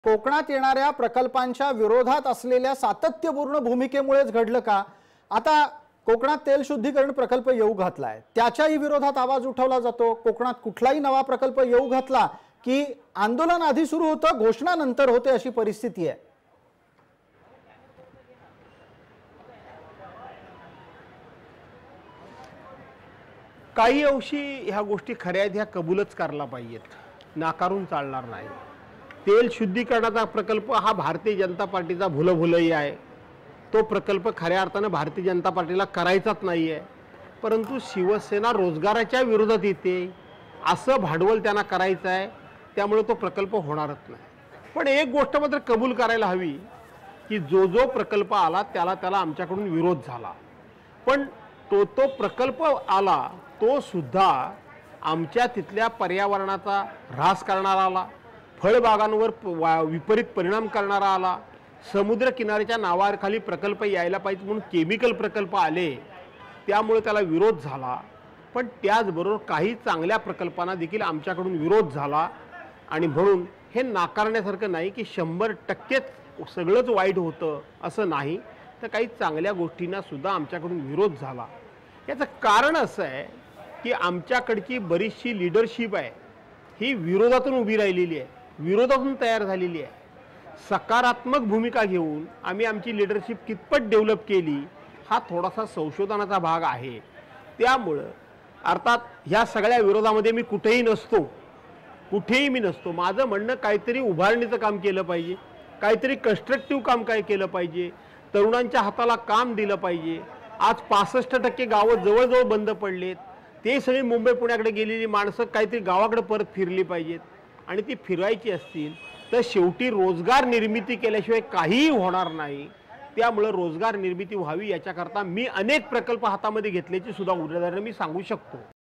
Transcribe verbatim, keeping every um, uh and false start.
कोकणात येणाऱ्या प्रकल्पांच्या विरोधात असलेल्या सातत्यपूर्ण भूमिकेमुळेच घडलं का? आता कोकणात तेल शुद्धीकरण प्रकल्प येऊ घातलाय, त्याच्याही विरोधात आवाज उठवला जातो। कोकणात कुठलाही नवा प्रकल्प येऊ घातला की आंदोलन आधी सुरू होतं, घोषणा नंतर होते, अशी परिस्थिती आहे। काही अंशी ह्या गोष्टी खऱ्या आहेत, ह्या कबूलच करायला पाहिजेत, नाकारून चालणार नाही। तेल शुद्धीकरणाचा प्रकल्प हा भारतीय जनता पार्टीचा भुलभुलई आहे। तो प्रकल्प खऱ्या अर्थाने भारतीय जनता पार्टीला करायचाच नाही आहे, परंतु शिवसेना रोजगाराच्या विरोधात येते असं भांडवल त्यांना करायचं आहे, त्यामुळे तो प्रकल्प होणारच नाही। पण एक गोष्ट मात्र कबूल करायला हवी की जो जो प्रकल्प आला त्याला त्याला आमच्याकडून विरोध झाला, पण तो तो प्रकल्प आला तो सुद्धा आमच्या तिथल्या पर्यावरणाचा ऱ्हास करणारा आला, फळबागांवर विपरीत परिणाम करणारा आला, समुद्र किनाऱ्याच्या नावाखाली प्रकल्प यायला पाहिजे म्हणून केमिकल प्रकल्प आले, त्यामुळे त्याला विरोध झाला। पण त्याचबरोबर काही चांगल्या प्रकल्पांना देखील आमच्याकडून विरोध झाला, आणि म्हणून हे नाकारण्यासारखं नाही की शंभर टक्केच सगळंच वाईट होतं असं नाही, तर काही चांगल्या गोष्टींना सुद्धा आमच्याकडून विरोध झाला। याचं कारण असं आहे की आमच्याकडची बरीचशी लीडरशिप आहे ही विरोधातून उभी राहिलेली आहे, विरोधातून तयार झालेली आहे। सकारात्मक भूमिका घेऊन आम्ही आमची लीडरशिप कितपत डेव्हलप केली हा थोडासा संशोधनाचा भाग आहे। त्यामुळं अर्थात ह्या सगळ्या विरोधामध्ये मी कुठेही नसतो, कुठेही मी नसतो। माझं म्हणणं काहीतरी उभारणीचं काम केलं पाहिजे, काहीतरी कन्स्ट्रक्टिव्ह काम काय केलं पाहिजे, तरुणांच्या हाताला काम दिलं पाहिजे। आज पासष्ट टक्के गावं जवळजवळ बंद पडलेत, ते सगळी मुंबई पुण्याकडे गेलेली माणसं काहीतरी गावाकडे परत फिरली पाहिजेत, आणि ती फिरायची असतील तर शेवटी रोजगार निर्मिती केल्याशिवाय काहीही होणार नाही। त्यामुळे रोजगार निर्मिती व्हावी याच्याकरता मी अनेक प्रकल्प हातामध्ये घेतल्याची सुद्धा उदाहरणं मी सांगू शकतो।